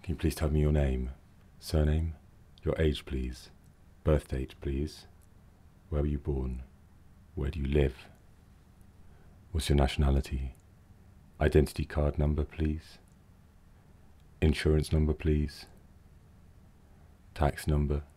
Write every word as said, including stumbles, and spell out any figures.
Can you please tell me your name, surname, your age please, birth date please, where were you born, where do you live, what's your nationality, identity card number please, insurance number please, tax number,